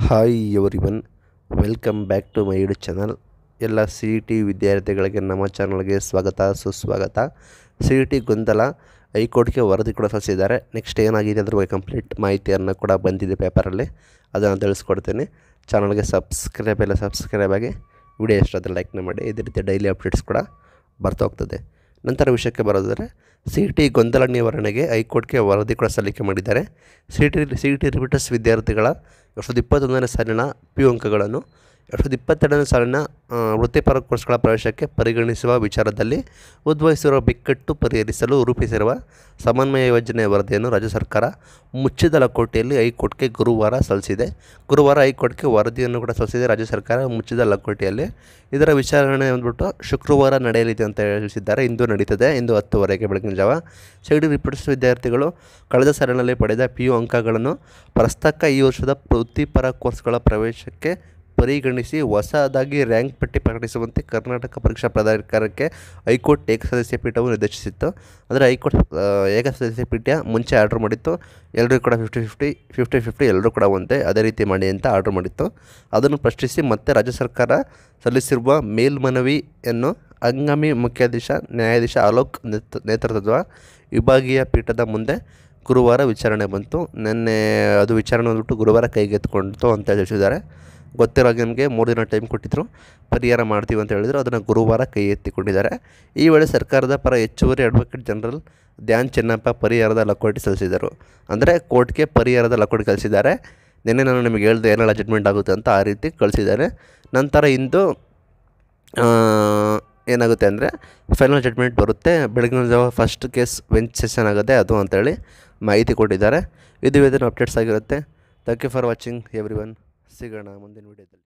Hi everyone, welcome back to my YouTube channel. ಎಲ್ಲ C E T ವಿದ್ಯಾರ್ಥಿಗಳಿಗೆ ನಮ್ಮ ಚಾನಲ್ಗೆ ಸ್ವಾಗತ ಸುಸ್ವಾಗತ. ಸಿ ಇ ಟಿ ಗೊಂದಲ ಹೈಕೋರ್ಟ್ಗೆ ವರದಿ ಕೂಡ ಸಲ್ಲಿಸಿದ್ದಾರೆ. ನೆಕ್ಸ್ಟ್ ಏನಾಗಿದೆ ಅದ್ರ ಬಗ್ಗೆ ಕಂಪ್ಲೀಟ್ ಮಾಹಿತಿಯನ್ನು ಕೂಡ ಬಂದಿದೆ ಪೇಪರಲ್ಲಿ, ಅದನ್ನು ತಿಳಿಸ್ಕೊಡ್ತೀನಿ. ಚಾನಲ್ಗೆ ಸಬ್ಸ್ಕ್ರೈಬ್ ಆಗಿ ವಿಡಿಯೋ ಇಷ್ಟಾದರೆ ಲೈಕ್ನ ಮಾಡಿ. ಇದೇ ರೀತಿ ಡೈಲಿ ಅಪ್ಡೇಟ್ಸ್ ಕೂಡ ಬರ್ತಾ ಹೋಗ್ತದೆ. ನಂತರ ವಿಷಯಕ್ಕೆ ಬರೋದಾದರೆ, ಸಿ ಇ ಟಿ ಗೊಂದಲ ನಿವಾರಣೆಗೆ ಹೈಕೋರ್ಟ್ಗೆ ವರದಿ ಕೂಡ ಸಲ್ಲಿಕೆ ಮಾಡಿದ್ದಾರೆ. ಸಿ ಇ ಟಿ ರಿಪೀಟರ್ಸ್ ವಿದ್ಯಾರ್ಥಿಗಳ 2021ನೇ ಸಾಲಿನ ಪಿ ಯು ಅಂಕಗಳನ್ನು 2022ನೇ ಸಾಲಿನ ವೃತ್ತಿಪರ ಕೋರ್ಸ್ಗಳ ಪ್ರವೇಶಕ್ಕೆ ಪರಿಗಣಿಸುವ ವಿಚಾರದಲ್ಲಿ ಉದ್ಭವಿಸಿರುವ ಬಿಕ್ಕಟ್ಟು ಪರಿಹರಿಸಲು ರೂಪಿಸಿರುವ ಸಮನ್ವಯ ಯೋಜನೆಯ ವರದಿಯನ್ನು ರಾಜ್ಯ ಸರ್ಕಾರ ಮುಚ್ಚಿದ ಲಕೋಟೆಯಲ್ಲಿ ಹೈಕೋರ್ಟ್ಗೆ ಗುರುವಾರ ಸಲ್ಲಿಸಿದೆ. ಹೈಕೋರ್ಟ್ಗೆ ವರದಿಯನ್ನು ಕೂಡ ಸಲ್ಲಿಸಿದೆ ರಾಜ್ಯ ಸರ್ಕಾರ ಮುಚ್ಚಿದ ಲಕೋಟೆಯಲ್ಲಿ. ಇದರ ವಿಚಾರಣೆ ಅಂದ್ಬಿಟ್ಟು ಶುಕ್ರವಾರ ನಡೆಯಲಿದೆ ಅಂತ ತಿಳಿಸಿದ್ದಾರೆ. ಇಂದು ನಡೀತದೆ, ಇಂದು 10:00 ಬೆಳಗಿನ ಜಾವ. ಸಿ ಇ ಟಿ ರಿಪೀಟರ್ಸ್ ವಿದ್ಯಾರ್ಥಿಗಳು ಕಳೆದ ಸಾಲಿನಲ್ಲಿ ಪಡೆದ ಪಿ ಯು ಅಂಕಗಳನ್ನು ಪ್ರಸಕ್ತ ಈ ವರ್ಷದ ವೃತ್ತಿಪರ ಕೋರ್ಸ್ಗಳ ಪ್ರವೇಶಕ್ಕೆ ಪರಿಗಣಿಸಿ ಹೊಸದಾಗಿ ರ್ಯಾಂಕ್ ಪಟ್ಟಿ ಪ್ರಕಟಿಸುವಂತೆ ಕರ್ನಾಟಕ ಪರೀಕ್ಷಾ ಪ್ರಾಧಿಕಾರಕ್ಕೆ ಹೈಕೋರ್ಟ್ ಏಕಸದಸ್ಯ ಪೀಠವು ನಿರ್ದೇಶಿಸಿತ್ತು. ಅಂದರೆ ಹೈಕೋರ್ಟ್ ಏಕಸದಸ್ಯ ಪೀಠ ಮುಂಚೆ ಆರ್ಡ್ರ್ ಮಾಡಿತ್ತು, ಎಲ್ಲರೂ ಕೂಡ 50-50 ಎಲ್ಲರೂ ಕೂಡ ಒಂದೇ ಅದೇ ರೀತಿ ಮಾಡಿ ಅಂತ ಆರ್ಡ್ರ್ ಮಾಡಿತ್ತು. ಅದನ್ನು ಪ್ರಶ್ನಿಸಿ ಮತ್ತೆ ರಾಜ್ಯ ಸರ್ಕಾರ ಸಲ್ಲಿಸಿರುವ ಮೇಲ್ಮನವಿಯನ್ನು ಹಂಗಾಮಿ ನ್ಯಾಯಾಧೀಶ ಅಲೋಕ್ ನೇತೃತ್ವದ ವಿಭಾಗೀಯ ಪೀಠದ ಮುಂದೆ ಗುರುವಾರ ವಿಚಾರಣೆ ಬಂತು. ನಿನ್ನೆ ಅದು ವಿಚಾರಣೆ ಬಂದ್ಬಿಟ್ಟು ಗುರುವಾರ ಕೈಗೆತ್ತಿಕೊಂಡಿತು ಅಂತ ತಿಳಿಸಿದ್ದಾರೆ. ಗೊತ್ತಿರೋ ನಿಮಗೆ 3 ದಿನ ಟೈಮ್ ಕೊಟ್ಟಿದ್ದರು, ಪರಿಹಾರ ಮಾಡ್ತೀವಿ ಅಂತ ಹೇಳಿದರು. ಅದನ್ನು ಗುರುವಾರ ಕೈ ಎತ್ತಿಕೊಂಡಿದ್ದಾರೆ. ಈ ವೇಳೆ ಸರ್ಕಾರದ ಪರ ಹೆಚ್ಚುವರಿ ಅಡ್ವೊಕೇಟ್ ಜನರಲ್ ಧ್ಯಾನ್ ಚೆನ್ನಪ್ಪ ಪರಿಹಾರದ ಲಕೋಟೆ ಸಲ್ಲಿಸಿದರು. ಅಂದರೆ ಕೋರ್ಟ್ಗೆ ಪರಿಹಾರದ ಲಕೋಟೆ ಕಳಿಸಿದ್ದಾರೆ. ನಿನ್ನೆ ನಾನು ನಿಮಗೆ ಹೇಳಿದೆ ಏನೆಲ್ಲ ಜಡ್ಮೆಂಟ್ ಆಗುತ್ತೆ ಅಂತ, ಆ ರೀತಿ ಕಳಿಸಿದ್ದಾರೆ. ನಂತರ ಇಂದು ಏನಾಗುತ್ತೆ ಅಂದರೆ ಫೈನಲ್ ಜಡ್ಮೆಂಟ್ ಬರುತ್ತೆ. ಬೆಳಗಿನ ಜಾವ ಫಸ್ಟ್ ಕೇಸ್ ಬೆಂಚ್ ಸೆಷನ್ ಆಗುತ್ತೆ ಅದು ಅಂತೇಳಿ ಮಾಹಿತಿ ಕೊಟ್ಟಿದ್ದಾರೆ. ಇದು ಅಪ್ಡೇಟ್ಸ್ ಆಗಿರುತ್ತೆ. Thank you for watching everyone. ಸಿಗೋಣ ಮುಂದಿನ ವೀಡಿಯೋದಲ್ಲಿ.